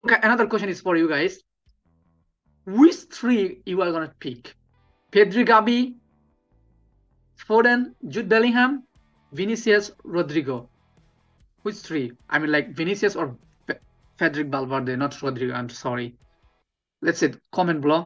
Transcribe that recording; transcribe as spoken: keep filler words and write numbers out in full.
Okay, another question is for you guys. Which three you are gonna pick? Pedri, Gavi, Foden, Jude Bellingham, Vinicius, Rodrigo. Which three? I mean, like Vinicius or Fe- Federic Valverde, not Rodrigo. I'm sorry. Let's say comment below.